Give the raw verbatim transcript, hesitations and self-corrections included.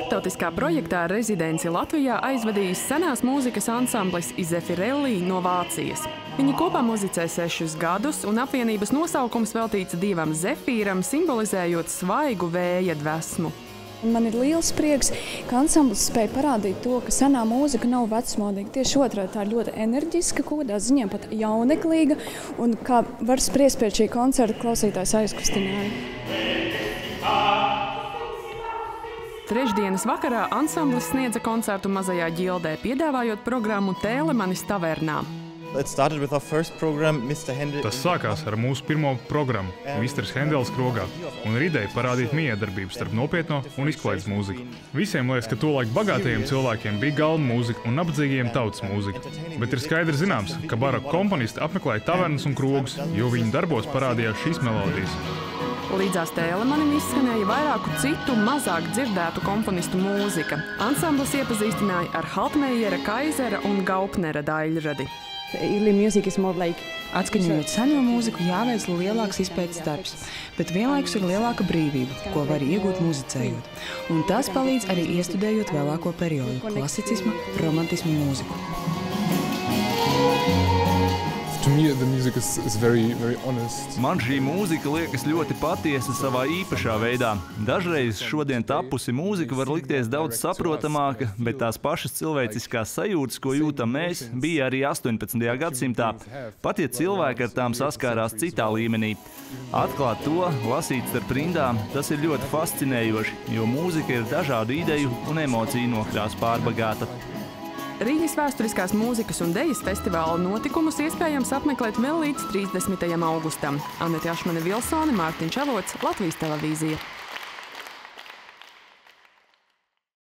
Startautiskā projektā rezidenci Latvijā aizvadījis senās mūzikas ansamblis Zefirelli no Vācijas. Viņi kopā muzicē sešus gadus, un apvienības nosaukums veltīts dievam Zefīram, simbolizējot svaigu vēja dvēsmu. Man ir liels prieks, ka ansamblis spēja parādīt to, ka senā mūzika nav vecmodīga. Tieši otrādi, tā ir ļoti enerģiska, kaut kādā ziņā pat jauneklīga, un kā var spriest pēc šī koncerta, klausītājs aizkustināja. Trešdienas vakarā ansamblis sniedza koncertu Mazajā ģildē, piedāvājot programmu Telemanis tavernā. Tas sākās ar mūsu pirmo programmu Misters Hendels krogā, un ir ideja parādīt miedarbību starp nopietno un izklaides mūziku. Visiem liekas, ka tolaik bagātajiem cilvēkiem bija galma mūzika un nabadzīgajiem tautas mūzika. Bet ir skaidri zināms, ka baroka komponisti apmeklēja tavernas un krogus, jo viņu darbos parādījās šīs melodijas. Līdzās Telemanim izskanēja vairāku citu, mazāk dzirdētu komponistu mūzika. Ansamblis iepazīstināja ar Haltmeiera, Kaizera un Gaupnera daļradi. Atskaņojot seno mūziku, jāveic lielāks izpētes darbs, bet vienlaikus ir lielāka brīvība, ko var iegūt muzicējot. Un tas palīdz arī iestudējot vēlāko periodu – klasicisma, romantismu mūziku. Man šī mūzika liekas ļoti patiesa savā īpašā veidā. Dažreiz šodien tapusi mūzika var likties daudz saprotamāka, bet tās pašas cilvēciskās sajūtas, ko jūtam mēs, bija arī astoņpadsmitajā gadsimtā, pat ja cilvēki ar tām saskārās citā līmenī. Atklāt to, lasīt starp rindām, tas ir ļoti fascinējoši, jo mūzika ir dažādu ideju un emociju nokrās pārbagāta. Rīgas vēsturiskās mūzikas un dejas festivāla notikumus iespējams apmeklēt vēl līdz trīsdesmitajam augustam. Anete Ašmane Vilsone, Mārtiņš Avots, Latvijas televīzija.